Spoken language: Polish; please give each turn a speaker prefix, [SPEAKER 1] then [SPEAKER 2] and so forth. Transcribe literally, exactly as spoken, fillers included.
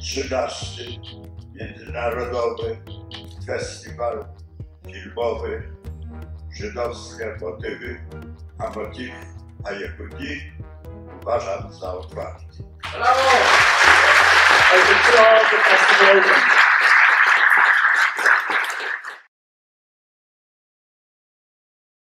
[SPEAKER 1] trzynasty Międzynarodowy Festiwal Filmowy Żydowskie motywy, a motyw a Yehudi uważam za otwarty.
[SPEAKER 2] Bravo! I declare the festival